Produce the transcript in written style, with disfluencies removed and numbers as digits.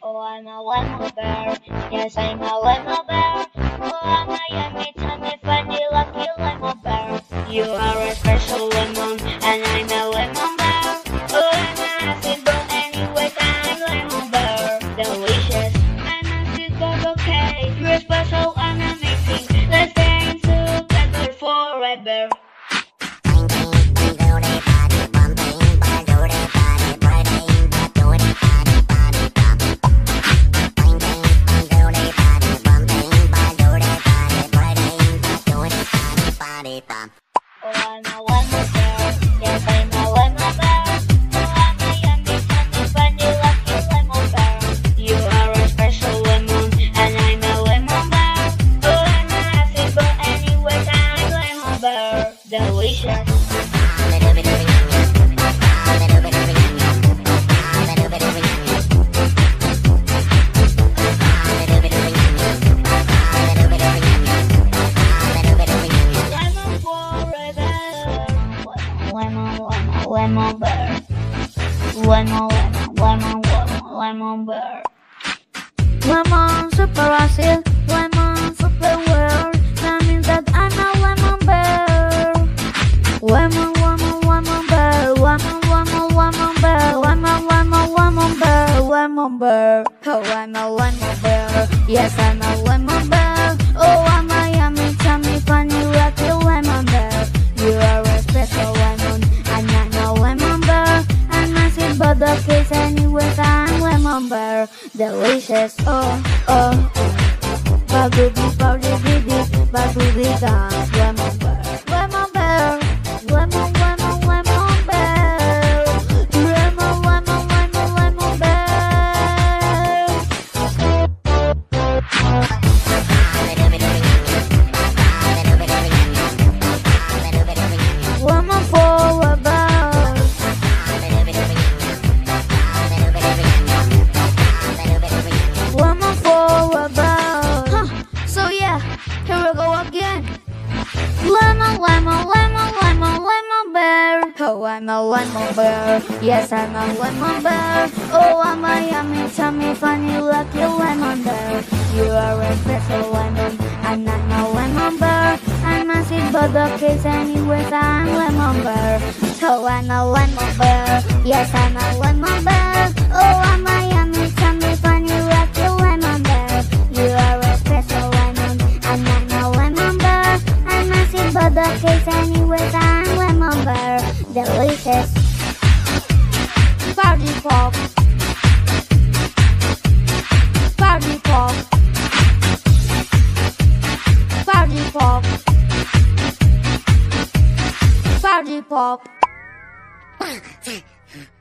Oh, I'm a lemon bear. Yes, I'm a lemon bear. Oh, I'm a yummy, tummy, funny, lucky lemon bear. You are a special lemon, and I'm a lemon bear. Oh, I'm a acid, but anyway, I'm lemon bear. Delicious, and acid, but okay. You're special and amazing. Let's dance together forever. Oh, I'm a lemon bear. Yes, I'm a lemon bear. Oh, I'm a yummy, tummy, funny, lucky lemon bear. You are a special lemon, and I'm a lemon bear. Oh, I'm a acid, but anyway, I'm lemon bear. Delicious. Lemon bear. Lemon bear. Lemon super acid, lemon super weird. That means that I'm a lemon bear. Lemon bear, lemon bear, lemon bear. Oh, I'm a lemon bear. Yes, I'm a lemon bear. Oh, I'm a yummy, tummy, funny, lucky lemon bear. You are a special lemon. I'm not no lemon bear. I'm acid, but the case anyways. I'm lemon bear. Delicious. Oh. Ba-doo-dee, ba-doo-dee-dee, ba-doo-dee dance. Lemon bear. Lemon bear. Lemon bear. Lemon bear. Lemon for a bear. Lemon for a bear. So yeah, here we go again. Lemon bear. Oh, I'm a lemon bear. Yes, I'm a lemon bear. Oh, I'm a yummy, tummy, funny, lucky lemon bear. You are a special lemon. I'm not no lemon bear. I'm acid, but the case anyways. I'm lemon bear. So I'm a lemon bear. Yes, I'm a lemon bear. Oh, I'm a yummy, tummy, funny, lucky lemon bear. You are a special lemon. I'm not no lemon bear. I'm acid, but the case anyways. I'm lemon bear. Delicious. Party pop. Party pop. Party pop. Party pop.